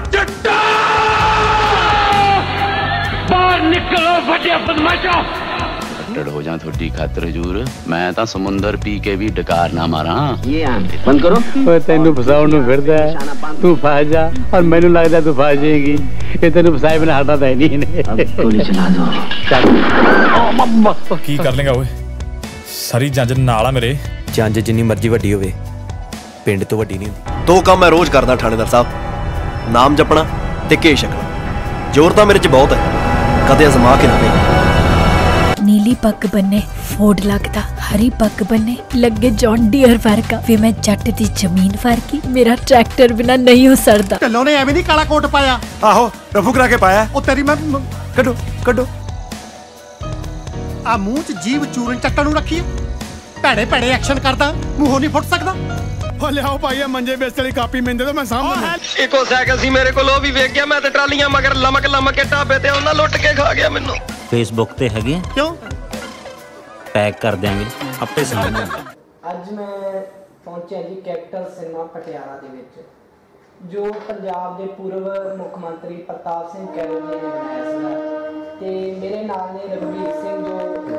चिट्टा बाहर निकलो वड्डे बदमाशो। हो जा थोड़ी खातर हजूर, मैं तो समुंदर पी के भी डकार ना मारा। ये बंद करो। तेन फसाउण नूं फिरदा तू फस जा और मैनू लगदा तू फस जाएगी। ये तेन फसाए बिना हटदा तां नहीं ने। गोली चला दो। चल की कर लेगा ओए, सारी जंज नाल आ मेरे। जंज जिन्नी मर्जी वड्डी होवे पिंड तो वड्डी नहीं हुंदी। दो काम मैं रोज करदा थानेदार साहब, नाम जपना ते घे छकना। जोर तां मेरे च बहुत है, कदे अजमा के ना देख। नीली पग बन्ने फोड़ लगदा, हरी पग बन्ने लगे जॉन डियर वर्गा। वे मैं जट दी जमीन वर्गी, मेरा ट्रैक्टर बिना नहीं हो सकदा। ढिल्लों ने एवें नहीं काला कोट पाया। आहो रफू करा के पाया। ओ तेरी मैं कड्डो कड्डो आ मुंह च जीव चूरन चट्टन नूं रखी भैड़े भैड़े एक्शन करदा, मूंहों नहीं फुट सकदा। लियाओ भाई मंजे बेचते वाली कापी मैंने दो, मैं सामने इको साइकिल सी मेरे को भी वेख गया। मैं ते ट्रालियां मगर लमक लमक के ढाबे ते उन्हां लुट के खा गया मैनू। फेसबुक ते हैगे क्यों टैग कर देंगे आपे सामने। ਅੱਜ ਮੈਂ ਪਹੁੰਚਿਆ ਜੀ ਕੈਪੀਟਲ ਸਿਨੇਮਾ ਪਟਿਆਲਾ ਦੇ ਵਿੱਚ, ਜੋ ਪੰਜਾਬ ਦੇ ਪੂਰਵ ਮੁੱਖ ਮੰਤਰੀ ਪ੍ਰਤਾਪ ਸਿੰਘ ਕੈਰੋਂ ਜੀ ਨੇ ਬਣਾਇਆ ਸੀਗਾ। ਤੇ ਮੇਰੇ ਨਾਲ ਨੇ ਰਘਬੀਰ ਸਿੰਘ ਜੋ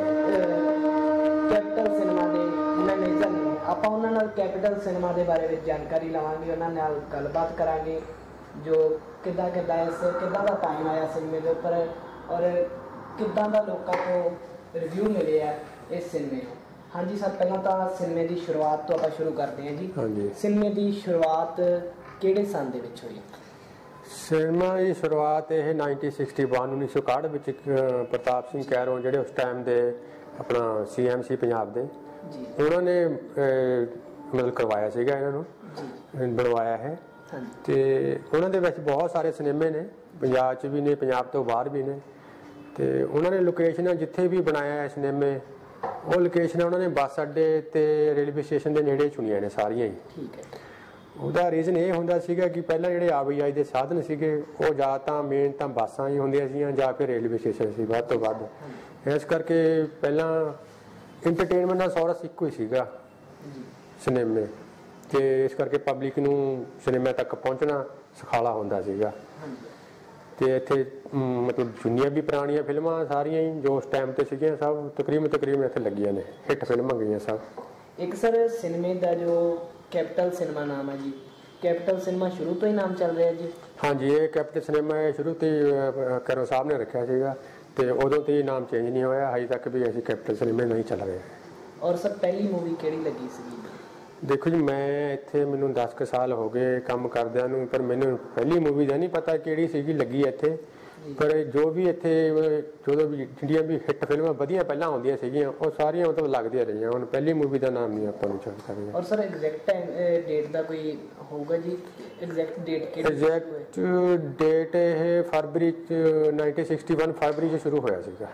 ਕੈਪੀਟਲ ਸਿਨੇਮਾ ਦੇ ਮੈਨੇਜਰ ਨੇ। ਆਪਾਂ ਉਹਨਾਂ ਨਾਲ ਕੈਪੀਟਲ ਸਿਨੇਮਾ ਦੇ ਬਾਰੇ ਵਿੱਚ ਜਾਣਕਾਰੀ ਲਵਾਂਗੇ, ਉਹਨਾਂ ਨਾਲ ਗੱਲਬਾਤ ਕਰਾਂਗੇ ਜੋ ਕਿੱਦਾਂ ਕਿੱਦਾਂ ਦਾ ਟਾਈਮ ਆਇਆ ਸਿਨੇਮੇ ਦੇ ਉੱਪਰ ਔਰ ਕਿੱਦਾਂ ਦਾ ਲੋਕਾਂ ਤੋਂ ਰਿਵਿਊ ਮਿਲੇ ਆ ਇਸ ਸਿਨੇਮੇ ਨੂੰ। ਹਾਂਜੀ ਸਰ, ਪਹਿਲਾਂ ਤਾਂ ਸਿਨੇਮੇ ਦੀ ਸ਼ੁਰੂਆਤ ਤੋਂ ਆਪਾਂ ਸ਼ੁਰੂ ਕਰਦੇ ਹਾਂ ਜੀ। ਹਾਂਜੀ, ਸਿਨੇਮੇ ਦੀ ਸ਼ੁਰੂਆਤ ਕਿਹੜੇ ਸਾਲ ਦੇ ਵਿੱਚ ਹੋਈ? ਸਿਨੇਮਾ ਦੀ ਸ਼ੁਰੂਆਤ ਇਹ 1961 ਵਿੱਚ ਪ੍ਰਤਾਪ ਸਿੰਘ ਕੈਰੋਂ ਜਿਹੜੇ ਉਸ ਟਾਈਮ ਦੇ ਆਪਣਾ CM ਸੀ ਪੰਜਾਬ ਦੇ, ਉਹਨਾਂ ਨੇ ਮਤਲਬ ਕਰਵਾਇਆ ਸੀਗਾ, ਇਹਨਾਂ ਨੂੰ ਬਣਵਾਇਆ ਹੈ। ਤੇ ਉਹਨਾਂ ਦੇ ਵਿੱਚ ਬਹੁਤ ਸਾਰੇ ਸਿਨੇਮੇ ਨੇ, ਪੰਜਾਬ 'ਚ ਵੀ ਨੇ, ਪੰਜਾਬ ਤੋਂ ਬਾਹਰ ਵੀ ਨੇ। ਤੇ ਉਹਨਾਂ ਨੇ ਲੋਕੇਸ਼ਨਾਂ ਜਿੱਥੇ ਵੀ ਬਣਾਇਆ ਹੈ ਸਿਨੇਮੇ, ਉਹ ਲੋਕੇਸ਼ਨਾਂ ਉਹਨਾਂ ਨੇ ਬੱਸ ਅੱਡੇ ਤੇ ਰੇਲਵੇ ਸਟੇਸ਼ਨ ਦੇ ਨੇੜੇ ਚੁਣੀਆਂ ਨੇ ਸਾਰੀਆਂ ਹੀ। ਠੀਕ ਹੈ। ਉਹਦਾ ਰੀਜ਼ਨ ਇਹ ਹੁੰਦਾ ਸੀਗਾ ਕਿ ਪਹਿਲਾਂ ਜਿਹੜੇ ਆਵਾਜਾਈ ਦੇ ਸਾਧਨ ਸੀਗੇ ਉਹ ਜਾਂ ਤਾਂ ਮੇਨ ਤਾਂ ਬੱਸਾਂ ਹੀ ਹੁੰਦੀਆਂ ਸੀਗੀਆਂ ਜਾਂ ਫਿਰ ਰੇਲਵੇ ਸਟੇਸ਼ਨ ਸੀ ਵੱਧ ਤੋਂ ਵੱਧ। ਇਸ ਕਰਕੇ ਪਹਿਲਾਂ ਇੰਟਰਟੇਨਮੈਂਟ ਦਾ ਸੋਰਸ ਇੱਕੋ ਹੀ ਸੀਗਾ ਸਿਨੇਮੇ, ਤੇ ਇਸ ਕਰਕੇ ਪਬਲਿਕ ਨੂੰ ਸਿਨੇਮਾ ਤੱਕ ਪਹੁੰਚਣਾ ਸੁਖਾਲਾ ਹੁੰਦਾ ਸੀਗਾ। ਤੇ ਇੱਥੇ ਮਤਲਬ ਜਿੰਨੀਆਂ ਵੀ ਪੁਰਾਣੀਆਂ ਫਿਲਮਾਂ ਸਾਰੀਆਂ ਹੀ ਜੋ ਉਸ ਟਾਈਮ ਤੇ ਸੀਗੀਆਂ ਸਭ ਤਕਰੀਬਨ ਇੱਥੇ ਲੱਗੀਆਂ ਨੇ, ਹਿੱਟ ਫਿਲਮਾਂ ਗਈਆਂ ਸਭ। ਇੱਕ ਸਰ ਸਿਨੇਮੇ ਦਾ ਜੋ ਕੈਪੀਟਲ ਸਿਨੇਮਾ ਨਾਮ ਹੈ ਜੀ, ਕੈਪੀਟਲ ਸਿਨੇਮਾ ਸ਼ੁਰੂ ਤੋਂ ਹੀ ਨਾਮ ਚੱਲ ਰਿਹਾ ਜੀ? ਹਾਂਜੀ, ਇਹ ਕੈਪੀਟਲ ਸਿਨੇਮਾ ਸ਼ੁਰੂ ਤੋਂ ਹੀ ਕੈਰੋਂ ਸਾਹਿਬ ਨੇ ਰੱਖਿਆ ਸੀਗਾ ਤੇ ਉਦੋਂ ਤੋਂ ਹੀ ਨਾਮ ਚੇਂਜ ਨਹੀਂ ਹੋਇਆ, ਹਜੇ ਤੱਕ ਵੀ ਅਸੀਂ ਕੈਪੀਟਲ ਸਿਨੇਮੇ ਨਹੀਂ ਚੱਲ ਰਹੇ। ਔਰ ਸਰ ਪਹਿਲੀ ਮੂਵੀ ਕਿਹੜੀ ਲੱਗੀ ਸੀਗੀ? ਦੇਖੋ ਜੀ, ਮੈਂ ਇੱਥੇ ਮੈਨੂੰ 10 ਕੁ ਸਾਲ ਹੋ ਗਏ ਕੰਮ ਕਰਦਿਆਂ ਨੂੰ, ਪਰ ਮੈਨੂੰ ਪਹਿਲੀ ਮੂਵੀ ਦਾ ਨਹੀਂ ਪਤਾ ਕਿਹੜੀ ਸੀਗੀ ਲੱਗੀ ਇੱਥੇ। ਪਰ ਜੋ ਵੀ ਇੱਥੇ ਜਦੋਂ ਵੀ ਜਿਹੜੀਆਂ ਵੀ ਹਿੱਟ ਫਿਲਮਾਂ ਵਧੀਆ ਪਹਿਲਾਂ ਆਉਂਦੀਆਂ ਸੀਗੀਆਂ ਉਹ ਸਾਰੀਆਂ ਮਤਲਬ ਲੱਗਦੀਆਂ ਰਹੀਆਂ। ਹੁਣ ਪਹਿਲੀ ਮੂਵੀ ਦਾ ਨਾਮ ਨਹੀਂ ਆਪਾਂ ਨੂੰ ਜਾਣਕਾਰੀ। ਔਰ ਸਰ ਐਗਜ਼ੈਕਟ ਟਾਈਮ ਡੇਟ ਦਾ ਕੋਈ ਹੋਊਗਾ ਜੀ? ਐਗਜ਼ੈਕਟ ਡੇਟ ਕਿਹੜੀ? ਐਗਜ਼ੈਕਟ ਡੇਟ ਇਹ ਫਰਵਰੀ 1961 ਫਰਵਰੀ 'ਚ ਸ਼ੁਰੂ ਹੋਇਆ ਸੀਗਾ।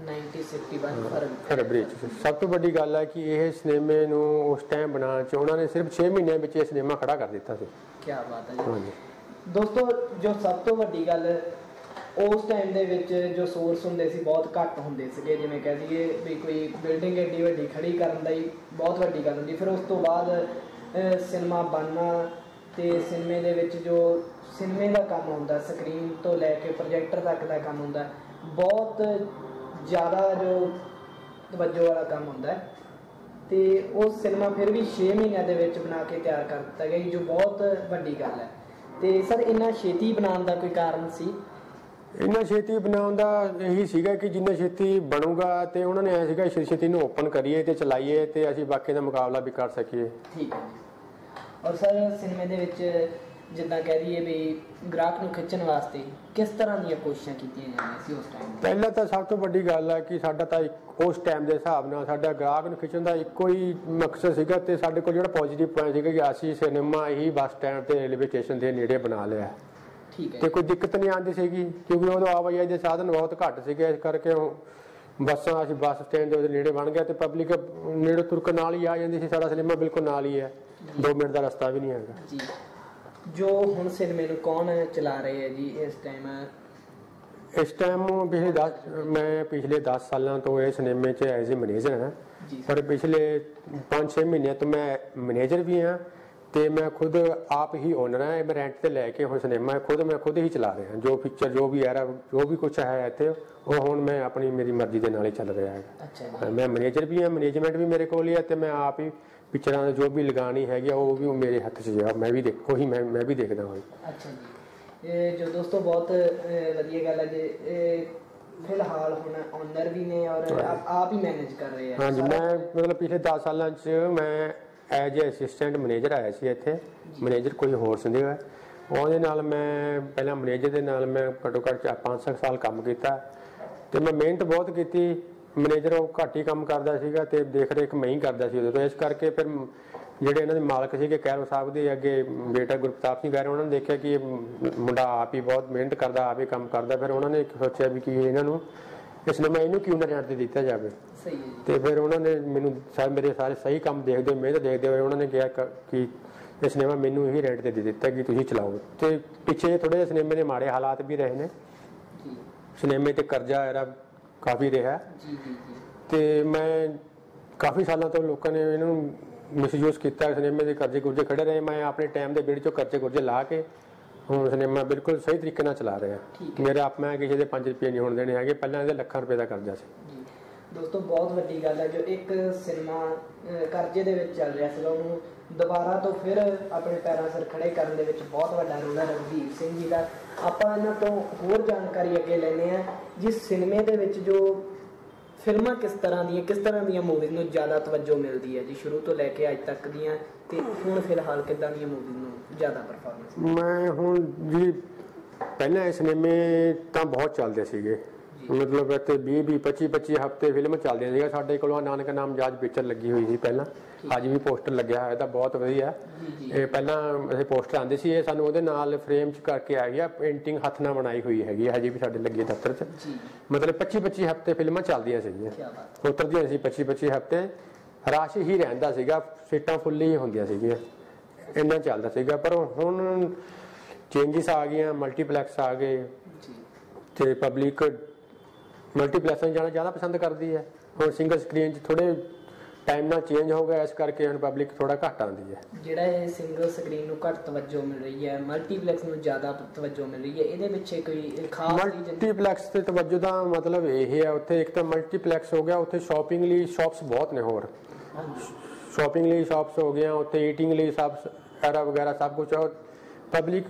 1961 ਫਰਵਰੀ 'ਚ। ਸਭ ਤੋਂ ਵੱਡੀ ਗੱਲ ਹੈ ਕਿ ਇਹ ਸਿਨੇਮੇ ਨੂੰ ਉਸ ਟਾਈਮ ਬਣਾਉਣ 'ਚ ਉਹਨਾਂ ਨੇ ਸਿਰਫ 6 ਮਹੀਨਿਆਂ ਵਿੱਚ ਇਹ ਸਿਨੇਮਾ ਖੜਾ ਕਰ ਦਿੱਤਾ ਸੀ। ਕੀ ਬਾਤ ਹੈ ਜੀ। ਦੋਸਤੋ, ਜੋ ਸਭ ਤੋਂ ਵੱਡੀ ਗੱਲ ਉਸ ਟਾਈਮ ਦੇ ਵਿੱਚ ਜੋ ਸੋਰਸ ਹੁੰਦੇ ਸੀ ਬਹੁਤ ਘੱਟ ਹੁੰਦੇ ਸੀਗੇ। ਜਿਵੇਂ ਕਹਿ ਦਈਏ ਵੀ ਕੋਈ ਬਿਲਡਿੰਗ ਐਡੀ ਵੱਡੀ ਖੜੀ ਕਰਨ ਦਾ ਹੀ ਬਹੁਤ ਵੱਡੀ ਗੱਲ ਹੁੰਦੀ। ਫਿਰ ਉਸ ਤੋਂ ਬਾਅਦ ਸਿਨੇਮਾ ਬਣਨਾ ਤੇ ਸਿਨੇਮੇ ਦੇ ਵਿੱਚ ਜੋ ਸਿਨੇਮੇ ਦਾ ਕੰਮ ਹੁੰਦਾ, ਸਕਰੀਨ ਤੋਂ ਲੈ ਕੇ ਪ੍ਰੋਜੈਕਟਰ ਤੱਕ ਦਾ ਕੰਮ ਹੁੰਦਾ, ਬਹੁਤ ਜ਼ਿਆਦਾ ਜੋ ਤਵੱਜੋ ਵਾਲਾ ਕੰਮ ਹੁੰਦਾ। ਤੇ ਉਹ ਸਿਨੇਮਾ ਫਿਰ ਵੀ 6 ਮਹੀਨਿਆਂ ਦੇ ਵਿੱਚ ਬਣਾ ਕੇ ਤਿਆਰ ਕਰ ਦਿੱਤਾ ਗਿਆ, ਜੋ ਬਹੁਤ ਵੱਡੀ ਗੱਲ ਹੈ। ਤੇ ਸਰ ਇੰਨਾ ਛੇਤੀ ਬਣਾਉਣ ਦਾ ਕੋਈ ਕਾਰਨ ਸੀ? ਇੰਨਾ ਛੇਤੀ ਬਣਾਉਣ ਦਾ ਇਹੀ ਸੀਗਾ ਕਿ ਜਿੰਨਾ ਛੇਤੀ ਬਣੂਗਾ ਤੇ ਉਹਨਾਂ ਨੇ ਐ ਸੀਗਾ ਛੇਤੀ ਨੂੰ ਓਪਨ ਕਰੀਏ ਤੇ ਚਲਾਈਏ ਤੇ ਅਸੀਂ ਬਾਕੀ ਦਾ ਮੁਕਾਬਲਾ ਵੀ ਕਰ ਸਕੀਏ। ਠੀਕ ਹੈ। ਔਰ ਸਰ ਸਿਨੇਮੇ ਦੇ ਵਿੱਚ ਜਿੱਦਾਂ ਕਹਿ ਦਈਏ ਵੀ ਗ੍ਰਾਹਕ ਨੂੰ ਖਿੱਚਣ ਵਾਸਤੇ ਕਿਸ ਤਰ੍ਹਾਂ ਦੀਆਂ ਕੋਸ਼ਿਸ਼ਾਂ ਕੀਤੀਆਂ ਜਾਂਦੀਆਂ ਸੀ ਉਸ ਟਾਈਮ? ਪਹਿਲਾਂ ਤਾਂ ਸਭ ਤੋਂ ਵੱਡੀ ਗੱਲ ਹੈ ਕਿ ਸਾਡਾ ਤਾਂ ਉਸ ਟਾਈਮ ਦੇ ਹਿਸਾਬ ਨਾਲ ਸਾਡਾ ਗ੍ਰਾਹਕ ਨੂੰ ਖਿੱਚਣ ਦਾ ਇੱਕੋ ਹੀ ਮਕਸਦ ਸੀਗਾ ਤੇ ਸਾਡੇ ਕੋਲ ਜਿਹੜਾ ਪੋਜ਼ੀਟਿਵ ਪੁਆਇੰਟ ਸੀਗਾ ਕਿ ਅਸੀਂ ਸਿਨੇਮਾ ਹੀ ਬੱਸ ਸਟੈਂਡ ਤੇ ਰੇਲਵੇ ਸਟੇਸ਼ਨ ਦੇ ਨੇੜੇ ਬਣਾ ਲਿਆ। ਠੀਕ ਹੈ। ਤੇ ਕੋਈ ਦਿੱਕਤ ਨਹੀਂ ਆਉਂਦੀ ਸੀਗੀ ਕਿਉਂਕਿ ਉਦੋਂ ਆਵਾਜਾਈ ਦੇ ਸਾਧਨ ਬਹੁਤ ਘੱਟ ਸੀਗੇ, ਇਸ ਕਰਕੇ ਬੱਸਾਂ ਅਸੀਂ ਬੱਸ ਸਟੈਂਡ ਦੇ ਨੇੜੇ ਬਣ ਗਿਆ ਤੇ ਪਬਲਿਕ ਨੇੜੇ ਤੁਰਕ ਨਾਲ ਹੀ ਆ ਜਾਂਦੀ ਸੀ। ਸਾਡਾ ਸਿਨੇਮਾ ਬਿਲਕੁਲ ਨਾਲ ਹੀ ਹੈ, 2 ਮਿੰਟ ਦਾ ਰਸਤਾ ਵੀ ਨਹੀਂ ਹੈਗਾ ਜੀ। ਜੋ ਹੁਣ ਸਿਨੇਮੇ ਨੂੰ ਕੌਣ ਚਲਾ ਰਹੇ ਹੈ ਜੀ ਇਸ ਟਾਈਮ? ਪਿਛਲੇ 10 ਸਾਲਾਂ ਤੋਂ ਇਹ ਸਿਨੇਮੇ 'ਚ ਐਜ਼ ਏ ਮੈਨੇਜਰ ਹਾਂ, ਪਰ ਪਿਛਲੇ 5-6 ਮਹੀਨਿਆਂ ਤੋਂ ਮੈਂ ਮੈਨੇਜਰ ਵੀ ਹਾਂ ਤੇ ਮੈਂ ਖੁਦ ਆਪ ਹੀ ਓਨਰ ਹਾਂ। ਮੈਂ ਰੈਂਟ ਤੇ ਲੈ ਕੇ ਹੁਣ ਸਿਨੇਮਾ ਮੈਂ ਖੁਦ ਹੀ ਚਲਾ ਰਿਹਾ। ਜੋ ਪਿਕਚਰ ਜੋ ਵੀ ਹੈ ਜੋ ਵੀ ਕੁਛ ਹੈ ਇੱਥੇ ਉਹ ਹੁਣ ਮੈਂ ਆਪਣੀ ਮੇਰੀ ਮਰਜ਼ੀ ਦੇ ਨਾਲ ਹੀ ਚੱਲ ਰਿਹਾ ਹੈ। ਮੈਂ ਮੈਨੇਜਰ ਵੀ ਹਾਂ, ਮੈਨੇਜਮੈਂਟ ਵੀ ਮੇਰੇ ਕੋਲ ਹੀ ਹੈ ਤੇ ਮੈਂ ਆਪ ਹੀ ਪਿਕਚਰਾਂ ਜੋ ਵੀ ਲਗਾਉਣੀ ਹੈਗੀ ਉਹ ਵੀ ਮੇਰੇ ਹੱਥ 'ਚ ਹੈ। ਮੈਂ ਵੀ ਮੈਂ ਵੀ ਦੇਖਦਾ ਹਾਂ। ਅੱਛਾ ਜੀ, ਇਹ ਜੋ ਦੋਸਤੋ ਬਹੁਤ ਵਧੀਆ ਗੱਲ ਹੈ ਜੀ। ਫਿਲਹਾਲ ਹੁਣ ਓਨਰ ਵੀ ਨੇ ਔਰ ਆਪ ਹੀ ਮੈਨੇਜ ਕਰ ਰਹੇ ਆ। ਹਾਂਜੀ, ਮੈਂ ਮਤਲਬ ਪਿਛਲੇ 10 ਸਾਲਾਂ 'ਚ ਮੈਂ ਐਜ ਏ ਅਸਿਸਟੈਂਟ ਮੈਨੇਜਰ ਆਇਆ ਸੀ ਇੱਥੇ। ਮੈਨੇਜਰ ਕੋਈ ਹੋਰ ਸੀ ਨਹੀਂ, ਉਹਦੇ ਨਾਲ ਮੈਂ ਪਹਿਲਾਂ ਮੈਨੇਜਰ ਦੇ ਨਾਲ ਮੈਂ ਘੱਟੋ ਘੱਟ 5-7 ਸਾਲ ਕੰਮ ਕੀਤਾ ਤੇ ਮੈਂ ਮਿਹਨਤ ਬਹੁਤ ਕੀਤੀ। ਮੈਨੇਜਰ ਉਹ ਘੱਟ ਹੀ ਕੰਮ ਕਰਦਾ ਸੀਗਾ ਤੇ ਦੇਖ ਰੇਖ ਮੈਂ ਹੀ ਕਰਦਾ ਸੀ ਉਦੋਂ ਤੋਂ। ਇਸ ਕਰਕੇ ਫਿਰ ਜਿਹੜੇ ਇਹਨਾਂ ਦੇ ਮਾਲਕ ਸੀਗੇ ਕੈਰੋ ਸਾਹਿਬ ਦੇ ਅੱਗੇ ਬੇਟਾ ਗੁਰਪ੍ਰਤਾਪ ਸਿੰਘ ਕੈਰੋ, ਉਹਨਾਂ ਨੇ ਦੇਖਿਆ ਕਿ ਇਹ ਮੁੰਡਾ ਆਪ ਹੀ ਬਹੁਤ ਮਿਹਨਤ ਕਰਦਾ, ਆਪ ਹੀ ਕੰਮ ਕਰਦਾ। ਫਿਰ ਉਹਨਾਂ ਨੇ ਸੋਚਿਆ ਵੀ ਕਿ ਇਹਨਾਂ ਨੂੰ ਇਸ ਸਿਨੇਮਾ ਇਹਨੂੰ ਕਿਉਂ ਨਾ ਰੈਂਟ ਤੇ ਦਿੱਤਾ ਜਾਵੇ। ਤੇ ਫਿਰ ਉਹਨਾਂ ਨੇ ਮੈਨੂੰ ਮੇਰੇ ਸਾਰੇ ਸਹੀ ਕੰਮ ਦੇਖਦੇ ਹੋਏ ਮਿਹਨਤ ਦੇਖਦੇ ਹੋਏ ਉਹਨਾਂ ਨੇ ਕਿਹਾ ਕਿ ਇਹ ਸਿਨੇਮਾ ਮੈਨੂੰ ਹੀ ਰੈਂਟ ਤੇ ਦੇ ਦਿੱਤਾ ਕਿ ਤੁਸੀਂ ਚਲਾਓ। ਤੇ ਪਿੱਛੇ ਥੋੜ੍ਹੇ ਜਿਹੇ ਸਿਨੇਮੇ ਦੇ ਮਾੜੇ ਹਾਲਾਤ ਵੀ ਰਹੇ ਨੇ, ਸਿਨੇਮੇ ਤੇ ਕਰਜ਼ਾ ਇਹਦਾ ਕਾਫੀ ਰਿਹਾ ਤੇ ਮੈਂ ਕਾਫੀ ਸਾਲਾਂ ਤੋਂ ਲੋਕਾਂ ਨੇ ਇਹਨਾਂ ਨੂੰ ਮਿਸਯੂਜ਼ ਕੀਤਾ। ਸਿਨੇਮੇ ਦੇ ਕਰਜ਼ੇ ਕੁਰਜ਼ੇ ਖੜੇ ਰਹੇ। ਮੈਂ ਆਪਣੇ ਟਾਈਮ ਦੇ ਵਿਹੜੇ 'ਚੋਂ ਕਰਜ਼ੇ ਕੁਰਜ਼ੇ ਲਾ ਕੇ ਹੁਣ ਸਿਨੇਮਾ ਬਿਲਕੁਲ ਸਹੀ ਤਰੀਕੇ ਨਾਲ ਚਲਾ ਰਿਹਾ। ਮੇਰਾ ਮੈਂ ਕਿਸੇ ਦੇ 5 ਰੁਪਏ ਨਹੀਂ ਹੋਣ ਦੇਣੇ ਹੈਗੇ। ਪਹਿਲਾਂ ਇਹਦੇ ਲੱਖਾਂ ਰੁਪਏ ਦਾ ਕਰਜ਼ਾ ਸੀ। ਦੋਸਤੋ ਬਹੁਤ ਵੱਡੀ ਗੱਲ ਹੈ ਜੋ ਇੱਕ ਸਿਨੇਮਾ ਕਰਜ਼ੇ ਦੇ ਵਿੱਚ ਚੱਲ ਰਿਹਾ ਸੀਗਾ ਉਹਨੂੰ ਦੁਬਾਰਾ ਤੋਂ ਫਿਰ ਆਪਣੇ ਪੈਰਾਂ ਸਿਰ ਖੜੇ ਕਰਨ ਦੇ ਵਿੱਚ ਬਹੁਤ ਵੱਡਾ ਰੋਲ ਹੈ ਰਣਵੀਰ ਸਿੰਘ ਜੀ ਦਾ। ਆਪਾਂ ਇਹਨਾਂ ਤੋਂ ਹੋਰ ਜਾਣਕਾਰੀ ਅੱਗੇ ਲੈਂਦੇ ਹਾਂ ਜੀ। ਸਿਨੇਮੇ ਦੇ ਵਿੱਚ ਜੋ ਫਿਲਮਾਂ ਕਿਸ ਤਰ੍ਹਾਂ ਦੀਆਂ ਮੂਵੀਜ਼ ਨੂੰ ਜ਼ਿਆਦਾ ਤਵੱਜੋ ਮਿਲਦੀ ਹੈ ਜੀ, ਸ਼ੁਰੂ ਤੋਂ ਲੈ ਕੇ ਅੱਜ ਤੱਕ ਦੀਆਂ, ਤੇ ਹੁਣ ਫਿਲਹਾਲ ਕਿੱਦਾਂ ਦੀਆਂ ਮੂਵੀਜ਼ ਨੂੰ ਜ਼ਿਆਦਾ ਪਰਫਾਰਮੈਂਸ? ਮੈਂ ਹੁਣ ਜੀ ਪਹਿਲਾਂ ਇਹ ਸਿਨੇਮੇ ਤਾਂ ਬਹੁਤ ਚੱਲਦੇ ਸੀਗੇ, ਮਤਲਬ ਇੱਥੇ 20-25 ਹਫ਼ਤੇ ਫਿਲਮ ਚੱਲਦੀਆਂ ਸੀਗੀਆਂ। ਸਾਡੇ ਕੋਲ ਨਾਨਕ ਨਾਮ ਜਾਜ ਪਿਕਚਰ ਲੱਗੀ ਹੋਈ ਸੀ ਪਹਿਲਾਂ, ਅੱਜ ਵੀ ਪੋਸਟਰ ਲੱਗਿਆ ਹੋਇਆ ਤਾਂ ਬਹੁਤ ਵਧੀਆ। ਇਹ ਪਹਿਲਾਂ ਇਹ ਪੋਸਟਰ ਆਉਂਦੇ ਸੀ, ਇਹ ਸਾਨੂੰ ਉਹਦੇ ਨਾਲ ਫਰੇਮ 'ਚ ਕਰਕੇ ਆ ਗਿਆ। ਪੇਂਟਿੰਗ ਹੱਥ ਨਾਲ ਬਣਾਈ ਹੋਈ ਹੈਗੀ, ਹਜੇ ਵੀ ਸਾਡੇ ਲੱਗੀ ਦਫ਼ਤਰ 'ਚ। ਮਤਲਬ 25 ਹਫ਼ਤੇ ਫਿਲਮਾਂ ਚੱਲਦੀਆਂ ਸੀਗੀਆਂ, ਉਤਰਦੀਆਂ ਸੀ 25 ਹਫ਼ਤੇ। ਰਸ਼ ਹੀ ਰਹਿੰਦਾ ਸੀਗਾ, ਸੀਟਾਂ ਫੁੱਲ ਹੀ ਹੁੰਦੀਆਂ ਸੀਗੀਆਂ, ਇੰਨਾ ਚੱਲਦਾ ਸੀਗਾ। ਪਰ ਹੁਣ ਚੇਂਜਿਸ ਆ ਗਈਆਂ, ਮਲਟੀਪਲੈਕਸ ਆ ਗਏ ਤੇ ਪਬਲਿਕ ਮਲਟੀਪਲੈਕਸਾਂ ਜਾਣਾ ਜ਼ਿਆਦਾ ਪਸੰਦ ਕਰਦੀ ਹੈ। ਹੁਣ ਸਿੰਗਲ ਸਕਰੀਨ 'ਚ ਥੋੜ੍ਹੇ ਟਾਈਮ ਨਾਲ ਚੇਂਜ ਹੋ ਗਿਆ, ਇਸ ਕਰਕੇ ਹੁਣ ਪਬਲਿਕ ਥੋੜਾ ਘੱਟ ਆਉਂਦੀ ਹੈ। ਜਿਹੜਾ ਇਹ ਸਿੰਗਲ ਸਕਰੀਨ ਨੂੰ ਘੱਟ ਤਵੱਜੋ ਮਿਲ ਰਹੀ ਹੈ, ਮਲਟੀਪਲੈਕਸ ਨੂੰ ਜ਼ਿਆਦਾ ਤਵੱਜੋ ਮਿਲ ਰਹੀ ਹੈ, ਇਹਦੇ ਪਿੱਛੇ ਕੋਈ ਖਾਸ? ਮਲਟੀਪਲੈਕਸ ਤੇ ਤਵੱਜੋ ਦਾ ਮਤਲਬ ਇਹ ਹੈ, ਉੱਥੇ ਇੱਕ ਤਾਂ ਮਲਟੀਪਲੈਕਸ ਹੋ ਗਿਆ, ਉੱਥੇ ਸ਼ਾਪਿੰਗ ਲਈ ਸ਼ਾਪਸ ਬਹੁਤ ਨੇ, ਹੋਰ ਸ਼ਾਪਿੰਗ ਲਈ ਸ਼ਾਪਸ ਹੋ ਗਈਆਂ, ਉੱਥੇ ਈਟਿੰਗ ਲਈ ਸ਼ਾਪਸ ਵਗੈਰਾ ਸਭ ਕੁਛ। ਪਬਲਿਕ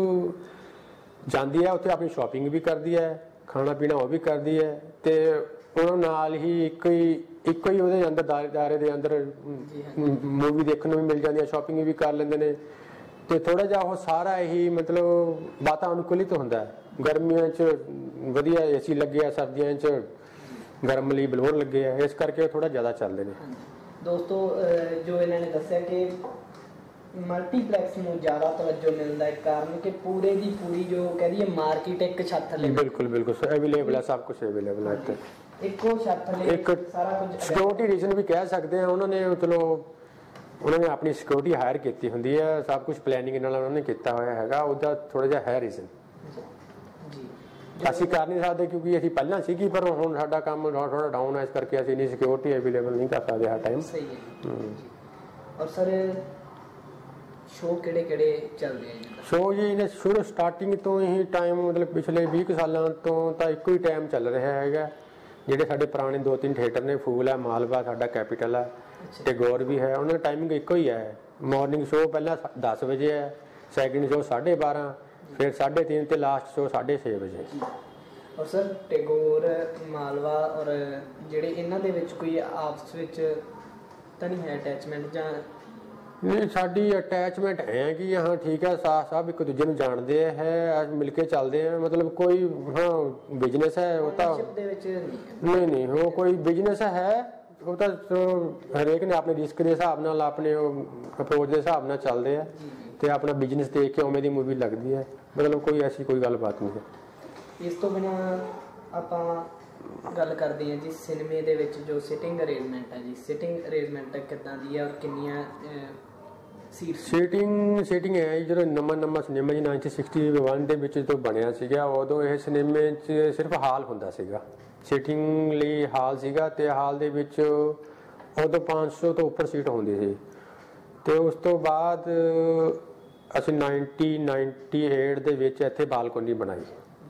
ਜਾਂਦੀ ਹੈ ਉੱਥੇ, ਆਪਣੀ ਸ਼ਾਪਿੰਗ ਵੀ ਕਰਦੀ ਹੈ, ਖਾਣਾ ਪੀਣਾ ਉਹ ਵੀ ਕਰਦੀ ਹੈ ਤੇ ਉਹਨਾਂ ਨਾਲ ਹੀ ਇੱਕੋ ਹੀ ਉਹਦੇ ਅੰਦਰ ਦਾਇਰੇ ਦੇ ਅੰਦਰ ਮੂਵੀ ਦੇਖਣ ਨੂੰ ਵੀ ਮਿਲ ਜਾਂਦੀ ਹੈ, ਸ਼ਾਪਿੰਗ ਵੀ ਕਰ ਲੈਂਦੇ ਨੇ। ਤੇ ਥੋੜਾ ਜਿਹਾ ਉਹ ਸਾਰਾ ਹੀ ਮਤਲਬ ਵਾਤਾਅਨੁਕੂਲਿਤ ਹੁੰਦਾ ਹੈ। ਗਰਮੀਆਂ 'ਚ ਵਧੀਆ ਏਸੀ ਲੱਗੇ ਆ, ਸਰਦੀਆਂ 'ਚ ਗਰਮ ਲਈ ਬਲੋਰ ਲੱਗੇ ਆ, ਇਸ ਕਰਕੇ ਉਹ ਥੋੜਾ ਜ਼ਿਆਦਾ ਚੱਲਦੇ ਨੇ। ਦੋਸਤੋ ਜੋ ਇਹਨਾਂ ਨੇ ਦੱਸਿਆ ਕਿ ਮਲਟੀਪਲੈਕਸ ਨੂੰ ਜ਼ਿਆਦਾ ਤਵੱਜੋ ਮਿਲਦਾ ਹੈ, ਕਾਰਨ ਕਿ ਪੂਰੇ ਦੀ ਪੂਰੀ ਜੋ ਕਹਿ ਦਈਏ ਮਾਰਕੀਟ ਇੱਕ ਛੱਤ ਥੱਲੇ। ਬਿਲਕੁਲ ਅਵੇਲੇਬਲ ਹੈ, ਸਭ ਕੁਝ ਅਵੇਲੇਬਲ ਹੈ ਇੱਥੇ, ਇੱਕੋ ਛੱਤ ਥੱਲੇ ਇੱਕ ਸਾਰਾ ਕੁਝ। ਸਿਕਿਉਰਿਟੀ ਰੀਜ਼ਨ ਵੀ ਕਹਿ ਸਕਦੇ ਹਾਂ, ਉਹਨਾਂ ਨੇ ਚਲੋ ਉਹਨਾਂ ਨੇ ਆਪਣੀ ਸਿਕਿਉਰਿਟੀ ਹਾਇਰ ਕੀਤੀ ਹੁੰਦੀ ਹੈ, ਸਭ ਕੁਝ ਪਲੈਨਿੰਗ ਨਾਲ ਉਹਨਾਂ ਨੇ ਕੀਤਾ ਹੋਇਆ ਹੈਗਾ, ਉਹਦਾ ਥੋੜਾ ਜਿਹਾ ਹੈ ਰੀਜ਼ਨ। ਅਸੀਂ ਕਰ ਨਹੀਂ ਸਕਦੇ ਕਿਉਂਕਿ ਅਸੀਂ ਪਹਿਲਾਂ ਸੀਗੀ, ਪਰ ਹੁਣ ਸਾਡਾ ਕੰਮ ਥੋੜਾ ਡਾਊਨ ਹੈ, ਇਸ ਕਰਕੇ ਅਸੀਂ ਇੰਨੀ ਸਿਕਿਉਰਿਟੀ ਅਵੇਲੇਬਲ ਨਹੀਂ ਕਰ ਸਕਦੇ ਹਰ ਟਾਈਮ। ਸਹੀ ਹੈ। ਔਰ ਸਰ ਸ਼ੋਅ ਕਿਹੜੇ ਚੱਲਦੇ ਆ ਜੀ? ਸ਼ੋਅ ਜੀ ਇਹਨੇ ਸ਼ੁਰੂ ਸਟਾਰਟਿੰਗ ਤੋਂ ਹੀ ਟਾਈਮ ਮਤਲਬ ਪਿਛਲੇ 20 ਸਾਲਾਂ ਤੋਂ ਤਾਂ ਇੱਕੋ ਹੀ ਟਾਈਮ ਚੱਲ ਰਿਹਾ ਹੈਗਾ। ਜਿਹੜੇ ਸਾਡੇ ਪੁਰਾਣੇ 2-3 ਥੀਏਟਰ ਨੇ, ਫੂਲ ਹੈ, ਮਾਲਵਾ ਸਾਡਾ ਕੈਪੀਟਲ ਹੈ, ਟੈਗੋਰ ਵੀ ਹੈ, ਉਹਨਾਂ ਦੀ ਟਾਈਮਿੰਗ ਇੱਕੋ ਹੀ ਹੈ। ਮਾਰਨਿੰਗ ਸ਼ੋਅ ਪਹਿਲਾਂ 10 ਵਜੇ ਹੈ, ਸੈਕਿੰਡ ਸ਼ੋਅ 12:30, ਫਿਰ 3:30 ਤੇ ਲਾਸਟ ਸ਼ੋਅ 6:30 ਵਜੇ। ਔਰ ਸਰ ਟੈਗੋਰ, ਮਾਲਵਾ ਔਰ ਜਿਹੜੇ ਇਹਨਾਂ ਦੇ ਵਿੱਚ ਕੋਈ ਆਪਸ ਵਿੱਚ ਤਾਂ ਨਹੀਂ ਹੈ ਅਟੈਚਮੈਂਟ? ਜਾਂ ਨਹੀਂ, ਸਾਡੀ ਅਟੈਚਮੈਂਟ ਹੈ ਕਿ ਹਾਂ ਠੀਕ ਹੈ, ਸਭ ਇੱਕ ਦੂਜੇ ਨੂੰ ਜਾਣਦੇ ਹੈ, ਮਿਲ ਕੇ ਚੱਲਦੇ ਆ, ਮਤਲਬ ਕੋਈ ਹਾਂ ਬਿਜ਼ਨਸ ਹੈ ਉਹ ਤਾਂ ਨਹੀਂ ਉਹ ਕੋਈ ਬਿਜ਼ਨਸ ਹੈ, ਉਹ ਤਾਂ ਹਰੇਕ ਨੇ ਆਪਣੇ ਰਿਸਕ ਦੇ ਹਿਸਾਬ ਨਾਲ, ਆਪਣੇ ਅਪਰੋਚ ਦੇ ਹਿਸਾਬ ਨਾਲ ਚੱਲਦੇ ਆ ਤੇ ਆਪਣਾ ਬਿਜ਼ਨਸ ਦੇਖ ਕੇ ਉਵੇਂ ਦੀ ਮੂਵੀ ਲੱਗਦੀ ਹੈ, ਮਤਲਬ ਕੋਈ ਐਸੀ ਕੋਈ ਗੱਲਬਾਤ ਨਹੀਂ ਹੈ। ਇਸ ਤੋਂ ਬਿਨਾਂ ਆਪਾਂ ਗੱਲ ਕਰਦੇ ਹਾਂ ਜੀ ਸਿਨੇਮੇ ਦੇ ਵਿੱਚ ਜੋ ਸਿਟਿੰਗ ਅਰੇਂਜਮੈਂਟ ਹੈ ਜੀ, ਸਿਟਿੰਗ ਅਰੇਂਜਮੈਂਟ ਕਿੱਦਾਂ ਦੀ ਹੈ ਔਰ ਕਿੰਨੀਆਂ ਸੀਟਿੰਗ ਹੈ? ਜਦੋਂ ਨਵਾਂ ਸਿਨੇਮਾ ਜੀ 1961 ਦੇ ਵਿੱਚ ਜਦੋਂ ਬਣਿਆ ਸੀਗਾ, ਉਦੋਂ ਇਹ ਸਿਨੇਮੇ 'ਚ ਸਿਰਫ ਹਾਲ ਹੁੰਦਾ ਸੀਗਾ, ਸੀਟਿੰਗ ਲਈ ਹਾਲ ਸੀਗਾ ਤੇ ਹਾਲ ਦੇ ਵਿੱਚ ਉਦੋਂ 500 ਤੋਂ ਉੱਪਰ ਸੀਟ ਹੁੰਦੀ ਸੀ। ਤੇ ਉਸ ਤੋਂ ਬਾਅਦ ਅਸੀਂ 1998 ਦੇ ਵਿੱਚ ਇੱਥੇ ਬਾਲਕੋਨੀ ਬਣਾਈ।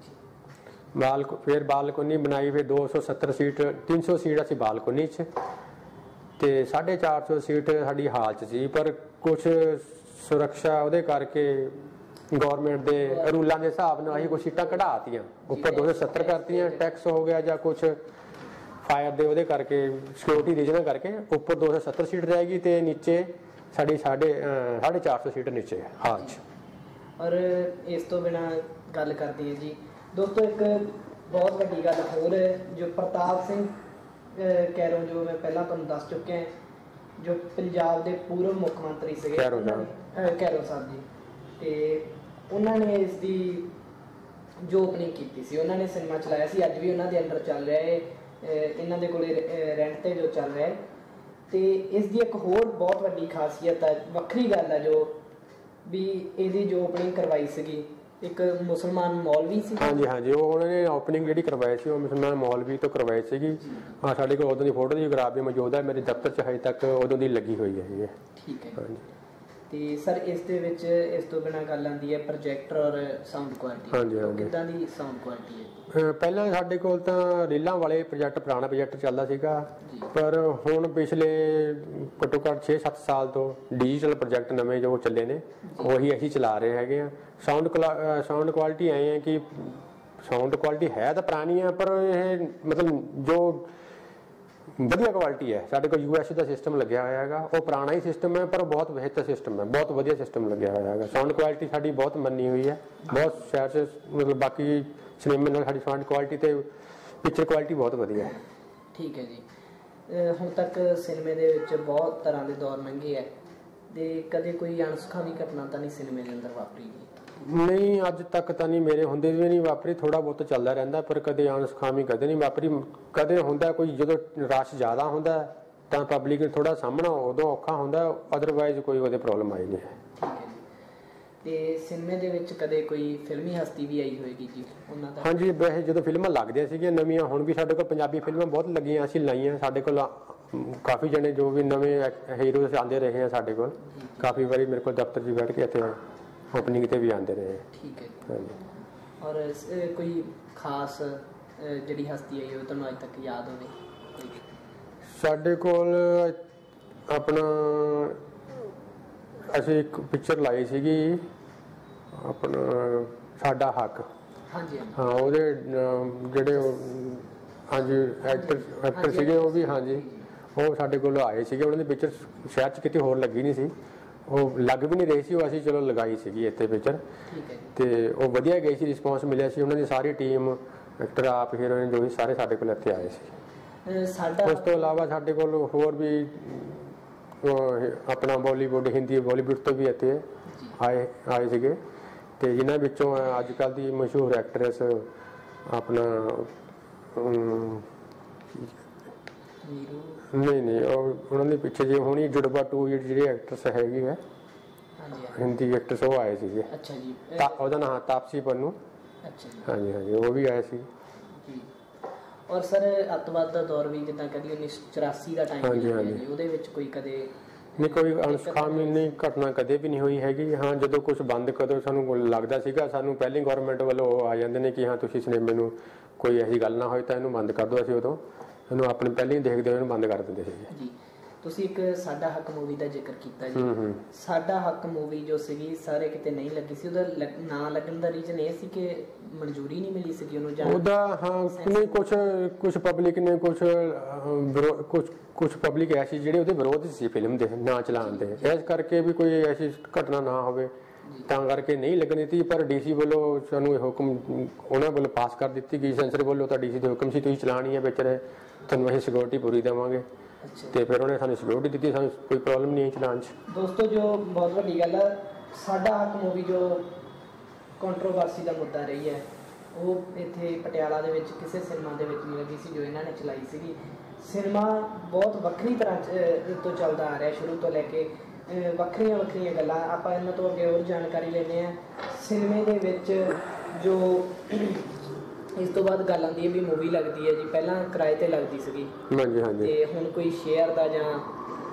ਫਿਰ ਬਾਲਕੋਨੀ ਬਣਾਈ, ਫਿਰ 270 ਸੀਟ 300 ਸੀਟ ਅਸੀਂ ਬਾਲਕੋਨੀ 'ਚ ਤੇ 450 ਸੀਟ ਸਾਡੀ ਹਾਲ 'ਚ ਸੀ। ਪਰ ਕੁਛ ਸੁਰੱਖਿਆ ਉਹਦੇ ਕਰਕੇ ਗੌਰਮੈਂਟ ਦੇ ਰੂਲਾਂ ਦੇ ਹਿਸਾਬ ਨਾਲ ਅਸੀਂ ਕੁਛ ਸੀਟਾਂ ਕਢਾਤੀਆਂ, ਉੱਪਰ 270 ਕਰਤੀਆਂ। ਟੈਕਸ ਹੋ ਗਿਆ ਜਾਂ ਕੁਛ ਫਾਇਰ ਦੇ ਉਹਦੇ ਕਰਕੇ ਸਿਕਿਉਰਿਟੀ ਰੀਜਨਾਂ ਕਰਕੇ ਉੱਪਰ 270 ਸੀਟ ਰਹੇਗੀ ਤੇ ਨੀਚੇ ਸਾਡੀ 450 ਸੀਟ ਨੀਚੇ ਹਾਲ 'ਚ। ਔਰ ਇਸ ਤੋਂ ਬਿਨਾਂ ਗੱਲ ਕਰਦੇ ਹਾਂ ਜੀ ਦੋਸਤੋ, ਇੱਕ ਬਹੁਤ ਵੱਡੀ ਗੱਲ ਹੋਰ ਜੋ ਪ੍ਰਤਾਪ ਸਿੰਘ ਕੈਰੋਂ, ਜੋ ਮੈਂ ਪਹਿਲਾਂ ਤੁਹਾਨੂੰ ਦੱਸ ਚੁੱਕਿਆ, ਜੋ ਪੰਜਾਬ ਦੇ ਪੂਰਵ ਮੁੱਖ ਮੰਤਰੀ ਸੀਗੇ ਕੈਰੋਂ ਸਾਹਿਬ ਜੀ, ਤੇ ਉਹਨਾਂ ਨੇ ਇਸ ਦੀ ਜੋ ਓਪਨਿੰਗ ਕੀਤੀ ਸੀ, ਉਹਨਾਂ ਨੇ ਸਿਨੇਮਾ ਚਲਾਇਆ ਸੀ। ਅੱਜ ਵੀ ਉਹਨਾਂ ਦੇ ਅੰਡਰ ਚੱਲ ਰਿਹਾ ਹੈ, ਇਹਨਾਂ ਦੇ ਕੋਲੇ ਰੈਂਟ ਤੇ ਜੋ ਚੱਲ ਰਿਹਾ ਹੈ। ਤੇ ਇਸ ਦੀ ਇੱਕ ਹੋਰ ਬਹੁਤ ਵੱਡੀ ਖਾਸੀਅਤ ਹੈ, ਵੱਖਰੀ ਗੱਲ ਹੈ ਜੋ ਵੀ ਇਹਦੀ ਜੋ ਓਪਨਿੰਗ ਕਰਵਾਈ ਸੀਗੀ ਇੱਕ ਮੁਸਲਮਾਨ ਮੌਲਵੀ ਸੀ। ਹਾਂਜੀ, ਉਹ ਉਹਨਾਂ ਨੇ ਓਪਨਿੰਗ ਜਿਹੜੀ ਕਰਵਾਈ ਸੀ ਉਹ ਮੁਸਲਮਾਨ ਮੌਲਵੀ ਤੋਂ ਕਰਵਾਈ ਸੀਗੀ। ਹਾਂ, ਸਾਡੇ ਕੋਲ ਉਦੋਂ ਦੀ ਫੋਟੋ ਦੀ ਗ੍ਰਾਫ ਵੀ ਮੌਜੂਦ ਹੈ, ਮੇਰੇ ਦਫ਼ਤਰ 'ਚ ਹਜੇ ਤੱਕ ਉਦੋਂ ਦੀ ਲੱਗੀ ਹੋਈ ਹੈ। ਠੀਕ ਹੈ। ਹਾਂਜੀ। ਤੇ ਸਰ ਇਸ ਦੇ ਵਿੱਚ ਇਸ ਤੋਂ ਬਿਨਾਂ ਗੱਲ ਆਉਂਦੀ ਹੈ ਪ੍ਰੋਜੈਕਟਰ ਔਰ ਸਾਊਂਡ ਕੁਆਲਿਟੀ। ਹਾਂਜੀ, ਕਿੱਦਾਂ ਦੀ ਸਾਊਂਡ ਕੁਆਲਿਟੀ ਹੈ? ਪਹਿਲਾਂ ਸਾਡੇ ਕੋਲ ਤਾਂ ਰੀਲਾਂ ਵਾਲੇ ਪ੍ਰੋਜੈਕਟ, ਪੁਰਾਣਾ ਪ੍ਰੋਜੈਕਟਰ ਚੱਲਦਾ ਸੀਗਾ, ਪਰ ਹੁਣ ਪਿਛਲੇ ਘੱਟੋ ਘੱਟ 6-7 ਸਾਲ ਤੋਂ ਡਿਜੀਟਲ ਪ੍ਰੋਜੈਕਟ ਨਵੇਂ ਜੋ ਚੱਲੇ ਨੇ ਉਹੀ ਅਸੀਂ ਚਲਾ ਰਹੇ ਹੈਗੇ ਆ। ਸਾਊਂਡ ਕੁਆਲਿਟੀ ਆਏ ਹੈ ਕਿ ਸਾਊਂਡ ਕੁਆਲਿਟੀ ਹੈ ਤਾਂ ਪੁਰਾਣੀ ਹੈ, ਪਰ ਇਹ ਮਤਲਬ ਜੋ ਵਧੀਆ ਕੁਆਲਿਟੀ ਹੈ। ਸਾਡੇ ਕੋਲ US ਦਾ ਸਿਸਟਮ ਲੱਗਿਆ ਹੋਇਆ ਹੈਗਾ, ਉਹ ਪੁਰਾਣਾ ਹੀ ਸਿਸਟਮ ਹੈ ਪਰ ਬਹੁਤ ਬਿਹਤਰ ਸਿਸਟਮ ਹੈ, ਬਹੁਤ ਵਧੀਆ ਸਿਸਟਮ ਲੱਗਿਆ ਹੋਇਆ ਹੈਗਾ। ਸਾਊਂਡ ਕੁਆਲਿਟੀ ਸਾਡੀ ਬਹੁਤ ਮੰਨੀ ਹੋਈ ਹੈ, ਬਹੁਤ ਸ਼ਹਿਰ 'ਚ ਮਤਲਬ ਬਾਕੀ ਸਿਨੇਮੇ ਨਾਲ ਸਾਡੀ ਸਾਊਂਡ ਕੁਆਲਿਟੀ ਤੇ ਪਿਕਚਰ ਕੁਆਲਿਟੀ ਬਹੁਤ ਵਧੀਆ ਹੈ। ਠੀਕ ਹੈ ਜੀ। ਹੁਣ ਤੱਕ ਸਿਨੇਮੇ ਦੇ ਵਿੱਚ ਬਹੁਤ ਤਰ੍ਹਾਂ ਦੇ ਦੌਰ ਲੰਘੇ ਹੈ ਤੇ ਕਦੇ ਕੋਈ ਅਣਸੁਖਾਵੀ ਘਟਨਾ ਤਾਂ ਨਹੀਂ ਸਿਨੇਮੇ ਦੇ ਅੰਦਰ ਵਾਪਰੀ ਜੀ? ਨਹੀਂ, ਅੱਜ ਤੱਕ ਤਾਂ ਨਹੀਂ, ਮੇਰੇ ਹੁੰਦੇ ਵੀ ਨਹੀਂ ਵਾਪਰੀ। ਥੋੜਾ ਬਹੁਤ ਚੱਲਦਾ ਰਹਿੰਦਾ ਪਰ ਕਦੇ ਅਣਸੁਖਾਵੀ ਕਦੇ ਨਹੀਂ ਵਾਪਰੀ। ਕਦੇ ਹੁੰਦਾ ਕੋਈ ਜਦੋਂ ਰਸ਼ ਜ਼ਿਆਦਾ ਹੁੰਦਾ ਤਾਂ ਪਬਲਿਕ ਨੂੰ ਥੋੜਾ ਸਾਹਮਣਾ ਉਦੋਂ ਔਖਾ ਹੁੰਦਾ, ਅਦਰਵਾਈਜ਼ ਕੋਈ ਉਹਦੇ ਪ੍ਰੋਬਲਮ ਆਈ ਨਹੀਂ ਹੈ। ਠੀਕ ਹੈ ਜੀ। ਤੇ ਸਿਨੇਮੇ ਦੇ ਵਿੱਚ ਕਦੇ ਕੋਈ ਫਿਲਮੀ ਹਸਤੀ ਵੀ ਆਈ ਹੋਏਗੀ ਜੀ ਉਹਨਾਂ ਦਾ? ਹਾਂਜੀ, ਵੈਸੇ ਜਦੋਂ ਫਿਲਮਾਂ ਲੱਗਦੀਆਂ ਸੀਗੀਆਂ ਨਵੀਆਂ, ਹੁਣ ਵੀ ਸਾਡੇ ਕੋਲ ਪੰਜਾਬੀ ਫਿਲਮਾਂ ਬਹੁਤ ਲੱਗੀਆਂ, ਅਸੀਂ ਲਾਈਆਂ। ਸਾਡੇ ਕੋਲ ਕਾਫੀ ਜਣੇ ਜੋ ਵੀ ਨਵੇਂ ਹੀਰੋਜ਼ ਆਉਂਦੇ ਰਹੇ ਆ ਸਾਡੇ ਕੋਲ, ਕਾਫੀ ਵਾਰੀ ਮੇਰੇ ਕੋਲ ਦਫ਼ਤਰ 'ਚ ਬੈਠ ਕੇ ਇੱਥੇ ਓਪਨਿੰਗ ਤੇ ਵੀ ਆਉਂਦੇ ਰਹੇ। ਠੀਕ ਹੈ। ਹਾਂਜੀ। ਔਰ ਕੋਈ ਖਾਸ ਜਿਹੜੀ ਹਸਤੀ ਆਈ ਉਹ ਤੁਹਾਨੂੰ ਅੱਜ ਤੱਕ ਯਾਦ ਹੋਵੇ? ਸਾਡੇ ਕੋਲ ਆਪਣਾ ਅਸੀਂ ਇੱਕ ਪਿਕਚਰ ਲਾਈ ਸੀਗੀ ਆਪਣਾ ਸਾਡਾ ਹੱਕ। ਹਾਂਜੀ। ਹਾਂ, ਉਹਦੇ ਜਿਹੜੇ ਹਾਂਜੀ ਐਕਟਰ ਸੀਗੇ ਉਹ ਵੀ, ਹਾਂਜੀ, ਉਹ ਸਾਡੇ ਕੋਲ ਆਏ ਸੀਗੇ। ਉਹਨਾਂ ਦੀ ਪਿਕਚਰ ਸ਼ਹਿਰ 'ਚ ਕਿਤੇ ਹੋਰ ਲੱਗੀ ਨਹੀਂ ਸੀ, ਉਹ ਲੱਗ ਵੀ ਨਹੀਂ ਰਹੀ ਸੀ, ਉਹ ਅਸੀਂ ਚਲੋ ਲਗਾਈ ਸੀਗੀ ਇੱਥੇ ਪਿਕਚਰ। ਤੇ ਉਹ ਵਧੀਆ ਗਈ ਸੀ, ਰਿਸਪੌਂਸ ਮਿਲਿਆ ਸੀ। ਉਹਨਾਂ ਦੀ ਸਾਰੀ ਟੀਮ, ਐਕਟਰ, ਆਪ, ਹੀਰੋਇਨ ਜੋ ਵੀ ਸਾਰੇ ਸਾਡੇ ਕੋਲ ਇੱਥੇ ਆਏ ਸੀ। ਉਸ ਤੋਂ ਇਲਾਵਾ ਸਾਡੇ ਕੋਲ ਹੋਰ ਵੀ ਆਪਣਾ ਬਾਲੀਵੁੱਡ, ਹਿੰਦੀ, ਬਾਲੀਵੁੱਡ ਤੋਂ ਵੀ ਇੱਥੇ ਆਏ ਸੀਗੇ। ਤੇ ਜਿਨ੍ਹਾਂ ਵਿੱਚੋਂ ਅੱਜ ਕੱਲ੍ਹ ਦੀ ਮਸ਼ਹੂਰ ਐਕਟਰੈਸ ਆਪਣਾ ਨਹੀਂ ਉਹਨਾਂ ਦੇ ਪਿੱਛੇ ਜੇ ਹੁਣੀ ਜੁੜਵਾ 2 ਜਿਹੜੀ ਐਕਟਰਸ ਹੈਗੀ ਹੈ ਹਿੰਦੀ ਐਕਟਰਸ, ਉਹ ਆਏ ਸੀਗੇ। ਅੱਛਾ ਜੀ। ਉਹਦਾ ਨਾਮ ਤਾਪਸੀ ਪੰਨੂ। ਅੱਛਾ ਜੀ। ਹਾਂਜੀ, ਉਹ ਵੀ ਆਏ ਸੀ ਜੀ। ਔਰ ਸਰ ਅੱਤਵਾਦ ਦਾ ਦੌਰ ਵੀ ਜਿੱਦਾਂ ਕਦੀ 1984 ਦਾ ਟਾਈਮ, ਉਹਦੇ ਵਿੱਚ ਕੋਈ ਕਦੇ ਨਹੀਂ ਕੋਈ ਅਣਸੁਖਾਵੀ ਨਹੀਂ ਘਟਨਾ ਕਦੇ ਵੀ ਨਹੀਂ ਹੋਈ ਹੈਗੀ। ਹਾਂ, ਜਦੋਂ ਕੁਝ ਬੰਦ ਕਦੋਂ ਸਾਨੂੰ ਲੱਗਦਾ ਸੀਗਾ, ਸਾਨੂੰ ਪਹਿਲੀ ਗਵਰਨਮੈਂਟ ਵੱਲੋਂ ਆ ਜਾਂਦੇ ਨੇ ਕਿ ਹਾਂ ਤੁਸੀਂ ਸਿਨੇਮੇ ਨੂੰ ਕੋਈ ਇਹੋ ਗੱਲ ਨਾ ਹੋਏ ਤਾਂ ਇਹਨੂੰ ਬੰਦ ਕਰ ਦਿਓ, ਅਸੀਂ ਉਦੋਂ ਇਹਨੂੰ ਆਪਣੇ ਪਹਿਲਾਂ ਹੀ ਦੇਖਦੇ ਹੋਏ ਇਹਨੂੰ ਬੰਦ ਕਰ ਦਿੰਦੇ ਸੀਗੇ ਜੀ। ਤੁਸੀਂ ਇੱਕ ਸਾਡਾ ਹੱਕ ਮੂਵੀ ਦਾ ਜ਼ਿਕਰ ਕੀਤਾ ਜੀ। ਸਾਡਾ ਹੱਕ ਮੂਵੀ ਜੋ ਸੀਗੀ ਸਾਰੇ ਕਿਤੇ ਨਹੀਂ ਲੱਗੀ ਸੀ, ਉਹਦਾ ਨਾ ਲੱਗਣ ਦਾ ਰੀਜ਼ਨ ਇਹ ਸੀ ਕਿ ਮਨਜ਼ੂਰੀ ਨਹੀਂ ਮਿਲੀ ਸੀਗੀ ਉਹਨੂੰ ਜਾਂ ਉਹਦਾ? ਹਾਂ, ਨਹੀਂ, ਕੁਝ ਪਬਲਿਕ ਨੇ ਕੁਝ ਪਬਲਿਕ ਐਸੀ ਜਿਹੜੇ ਉਹਦੇ ਵਿਰੋਧ ਸੀ ਫਿਲਮ ਦੇ ਨਾ ਚਲਾਉਣ ਦੇ, ਇਸ ਕਰਕੇ ਵੀ ਕੋਈ ਐਸੀ ਘਟਨਾ ਨਾ ਹੋਵੇ ਤਾਂ ਕਰਕੇ ਨਹੀਂ ਲੱਗਣੀ ਸੀ। ਪਰ ਡੀਸੀ ਵੱਲੋਂ ਸਾਨੂੰ ਇਹ ਹੁਕਮ ਉਹਨਾਂ ਵੱਲੋਂ ਪਾਸ ਕਰ ਦਿੱਤੀ ਗਈ, ਸੈਂਸਰ ਵੱਲੋਂ ਤਾਂ ਡੀਸੀ ਦੇ ਹੁਕਮ ਸੀ ਤੁਸੀਂ ਚਲਾਉਣੀ ਹੈ ਵਿੱਚ ਤੁਹਾਨੂੰ ਅਸੀਂ ਸਿਕਿਉਰਿਟੀ ਪੂਰੀ ਦੇਵਾਂਗੇ। ਤੇ ਫਿਰ ਉਹਨੇ ਸਾਨੂੰ ਸਿਕਿਉਰਿਟੀ ਦਿੱਤੀ, ਸਾਨੂੰ ਕੋਈ ਪ੍ਰੋਬਲਮ ਨਹੀਂ ਹੈ ਚਲਾਉਣ 'ਚ। ਦੋਸਤੋ, ਜੋ ਬਹੁਤ ਵੱਡੀ ਗੱਲ ਹੈ, ਸਾਡਾ ਹੱਕ ਮੂਵੀ ਜੋ ਕੰਟਰੋਵਰਸੀ ਦਾ ਮੁੱਦਾ ਰਹੀ ਹੈ, ਉਹ ਇੱਥੇ ਪਟਿਆਲਾ ਦੇ ਵਿੱਚ ਕਿਸੇ ਸਿਨੇਮਾ ਦੇ ਵਿੱਚ ਨਹੀਂ ਲੱਗੀ ਸੀ ਜੋ ਇਹਨਾਂ ਨੇ ਚਲਾਈ ਸੀਗੀ। ਸਿਨੇਮਾ ਬਹੁਤ ਵੱਖਰੀ ਤਰ੍ਹਾਂ ਤੋਂ ਚੱਲਦਾ ਆ ਰਿਹਾ ਸ਼ੁਰੂ ਤੋਂ ਲੈ ਕੇ, ਵੱਖਰੀਆਂ ਗੱਲਾਂ। ਆਪਾਂ ਇਹਨਾਂ ਤੋਂ ਅੱਗੇ ਹੋਰ ਜਾਣਕਾਰੀ ਲੈਂਦੇ ਹਾਂ। ਸਿਨੇਮੇ ਦੇ ਵਿੱਚ ਜੋ ਇਸ ਤੋਂ ਬਾਅਦ ਗੱਲ ਆਉਂਦੀ ਹੈ ਵੀ ਮੂਵੀ ਲੱਗਦੀ ਹੈ ਜੀ, ਪਹਿਲਾਂ ਕਿਰਾਏ ਤੇ ਲੱਗਦੀ ਸੀਗੀ ਤੇ ਹੁਣ ਕੋਈ ਸ਼ੇਅਰ ਦਾ ਜਾਂ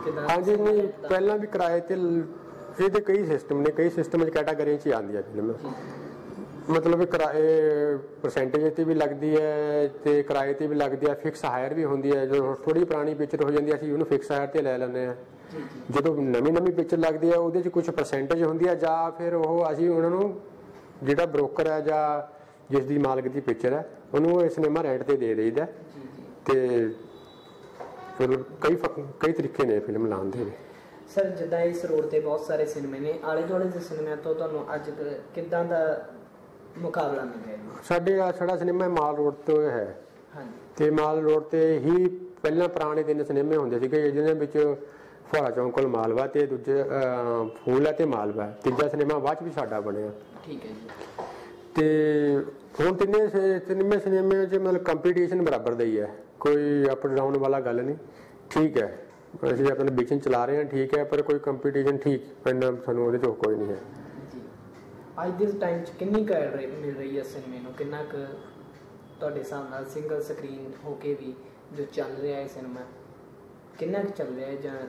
हाँ जी नहीं पहला भी किराए ते ये कई सिस्टम ने कई सिस्टम कैटागरी च आती है फिल्म मतलब किराए परसेंटेज ते भी लगती है ते किराए ते भी लगती है फिक्स हायर भी होंगी है जो थोड़ी पुरानी पिक्चर हो जाती है असं उन्होंने फिक्स हायर ते ले लें जो नवी पिक्चर लगती है वो कुछ परसेंटेज होंगी है या फिर वो असी उन्होंने जिहड़ा ब्रोकर है या जिस दी मालिक की पिक्चर है उन्होंने सिनेमा रेंट ते दे देईदा ते मतलब कई तरीके ने फिल्म लाने दे। सर जिद्दां इस रोड ते बहुत सारे सिनेमे ने आले दुआले दे सिनेमा तो तुहानूं अज किदां दा मुकाबला मिल रहा है? साडा सिनेमा माल रोड तो है ते माल रोड ते ही पहला पुराने दिन सिनेमे हुंदे सीगे जिहदे विच फुहारा चौंक कोल मालवा ते दूजे फूल है ते मालवा तीजा सिनेमा बाद भी साडा बनिया। ठीक है जी। ते हुण तिन्ने सिनेमे च मतलब कंपीटीशन बराबर दा ही है कोई अप डाउन वाला गल नहीं ठीक है ਅਸੀਂ अपने बिजनेस चला रहे हैं ठीक है पर कोई कंपीटीशन ठीक इन्ना सानू ਉਹਦੇ ਚ ਕੋਈ ਨਹੀਂ ਹੈ। ਅੱਜ ਦੇ ਟਾਈਮ 'ਚ ਕਿੰਨੀ ਕੁ ਐਡ ਮਿਲ ਰਹੀ ਹੈ ਸਿਨੇਮੇ ਨੂੰ ਕਿੰਨਾ ਕੁ ਤੁਹਾਡੇ ਹਿਸਾਬ ਨਾਲ ਸਿੰਗਲ ਸਕਰੀਨ ਹੋ ਕੇ ਵੀ ਜੋ ਚੱਲ ਰਿਹਾ ਹੈ ਸਿਨੇਮਾ ਕਿੰਨਾ ਕੁ ਚੱਲ ਰਿਹਾ ਹੈ ਜਾਂ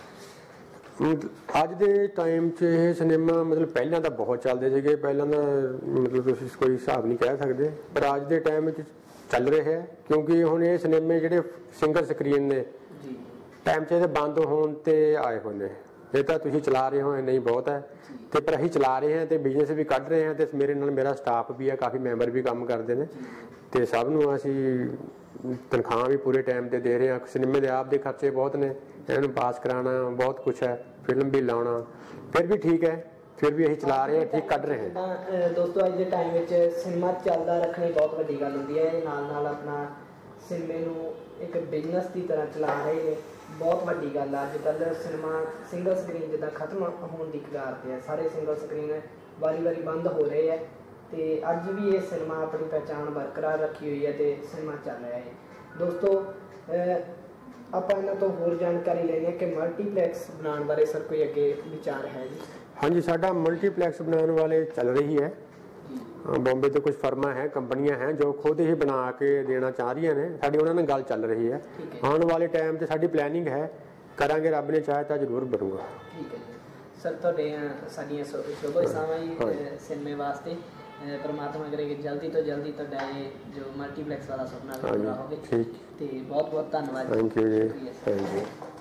ਅੱਜ ਦੇ ਟਾਈਮ 'ਚ ਇਹ ਸਿਨੇਮਾ ਮਤਲਬ ਪਹਿਲਾਂ ਤਾਂ ਬਹੁਤ ਚੱਲਦੇ ਸੀਗੇ ਪਹਿਲਾਂ ਦਾ ਮਤਲਬ ਤੁਸੀਂ ਕੋਈ ਹਿਸਾਬ ਨਹੀਂ ਕਹਿ ਸਕਦੇ ਪਰ ਅੱਜ ਦੇ ਟਾਈਮ 'ਚ ਚੱਲ ਰਿਹਾ ਹੈ ਕਿਉਂਕਿ ਹੁਣ ਇਹ ਸਿਨੇਮੇ ਜਿਹੜੇ ਸਿੰਗਲ ਸਕਰੀਨ ਨੇ टाइम से बंद होने आए हुए हैं ये तो तुम चला रहे हो नहीं बहुत है तो पर अं चला रहे हैं तो बिजनेस भी कढ़ रहे हैं तो मेरे नाल मेरा स्टाफ भी है काफ़ी मैंबर भी काम करते हैं तो सब नूं असीं तनख्वाह भी पूरे टाइम पर दे रहे हैं सिनेमे के आप दे खर्चे बहुत ने इन्होंने पास कराना बहुत कुछ है फिल्म भी लाना फिर भी ठीक है फिर भी असीं चला रहे हैं ठीक कढ़ रहे हैं। दोस्तों अज के टाइम सिनेमा चलता रखनी बहुत वड्डी गल हुंदी है नाल अपना सिनेमे नूं एक बिजनेस की तरह चला रहे हैं बहुत वड्डी गल है। अजकल सिनेमा सिंगल स्क्रीन जिदा खत्म होने की कगार पर है सारे सिंगल स्क्रीन वारी वारी बंद हो रहे हैं तो अज भी ये सिनेमा अपनी पहचान बरकरार रखी हुई है तो सिनेमा चल रहा है। दोस्तों आप इन्हों तो होर जानकारी लेनी है कि मल्टीप्लैक्स बनाने बारे सर कोई अगे विचार है जी? हाँ जी साडा मल्टीप्लैक्स बनाने वाले चल रही है बॉम्बे तो कुछ फर्मा है कंपनियां हैं जो खुद ही बना के देना चाह रही हैं साड़ी उन्होंने गल चल रही है आने वाले टाइम से साड़ी प्लैनिंग है करांगे रब ने चाहे तो जरूर बनूंगा। ठीक है सर तुहाडे साडियां शुभ इच्छावां सिनेमे वास्ते परमात्मा करे कि जल्दी तो जल्दी तुहाडा ये जो मल्टीप्लैक्स वाला सपना पूरा होवे। ठीक ते बहुत बहुत धन्यवाद। थैंक यू जी थैंक यू।